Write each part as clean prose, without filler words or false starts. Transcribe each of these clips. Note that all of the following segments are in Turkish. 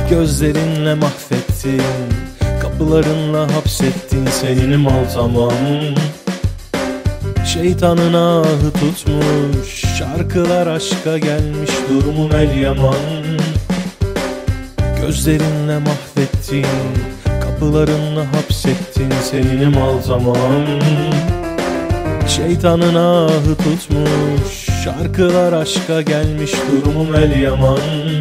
Gözlerinle mahvettin, kapılarınla hapsettin, seninim ol tamam. Şeytanın ahı tutmuş, şarkılar aşka gelmiş, durumum el yaman. Gözlerinle mahvettin, kapılarınla hapsettin, seninim ol tamam. Şeytanın ahı tutmuş, şarkılar aşka gelmiş, durumum el yaman.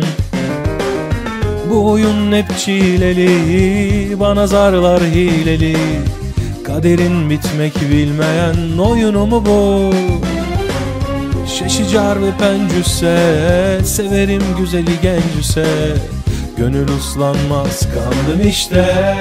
Bu oyun hep çileli, bana zarlar hileli, kaderin bitmek bilmeyen oyunu mu bu? Şeşicar ve pencüse, severim güzeli gencüse, gönül uslanmaz kandım işte.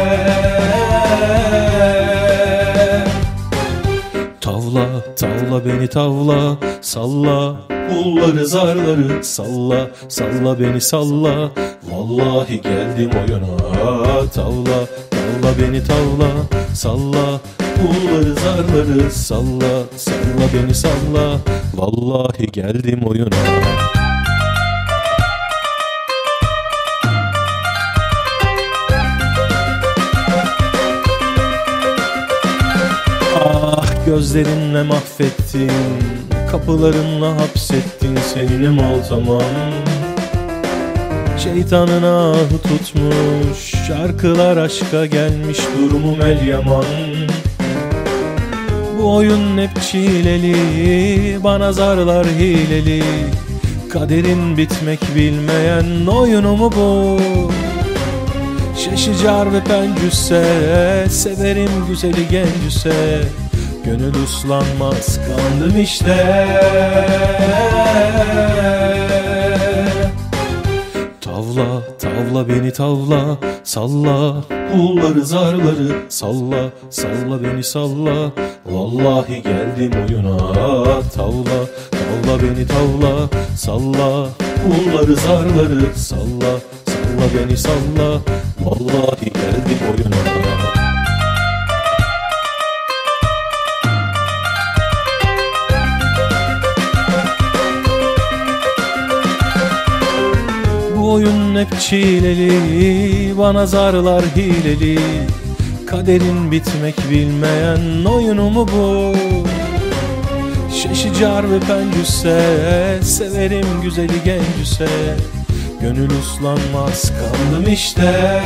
Tavla, tavla beni tavla, salla pulları zarları, salla, salla beni salla, vallahi geldim oyuna. Tavla, tavla beni tavla, salla pulları zarları, salla, salla beni salla, vallahi geldim oyuna. Gözlerinle mahvettin, kapılarınla hapsettin, seninim ol tamam. Şeytanın ahı tutmuş, şarkılar aşka gelmiş, durumum el yaman. Bu oyun hep çileli, bana zarlar hileli, kaderin bitmek bilmeyen oyunu mu bu? Şeşicar ve pencüse, severim güzeli gencüse, gönül uslanmaz kandım işte. Tavla, tavla beni tavla, salla pulları zarları, salla, salla beni salla, vallahi geldim oyuna. Tavla, tavla beni tavla, salla pulları zarları, salla, salla beni salla, vallahi geldim oyuna. Bu oyun hep çileli, bana zarlar hileli, kaderin bitmek bilmeyen oyunu mu bu? Şeşicar ve pencüse, severim güzeli gencüse, gönül uslanmaz kandım işte.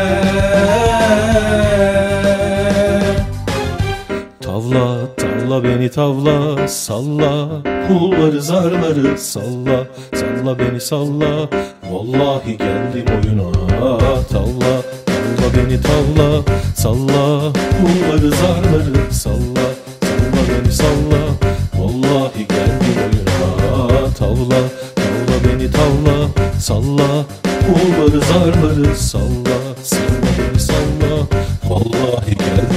Tavla, tavla beni tavla, salla pulları zarları, salla, salla beni salla, vallahi geldim oyuna. Tavla, tavla beni tavla, salla pulları zarları, salla, salla beni salla, vallahi geldim oyuna. Tavla, tavla beni tavla, salla pulları zarları, salla, salla beni salla, vallahi geldim.